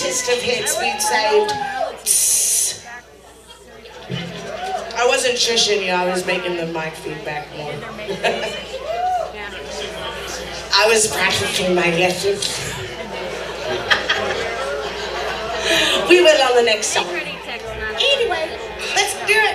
greatest of hits we'd saved. I wasn't shushing you, I was making the mic feedback more. I was practicing my lessons. We will on the next song. Anyway, let's do it.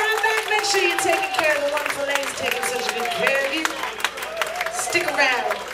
Taking care of the wonderful ladies, taking such good care of you. Stick around.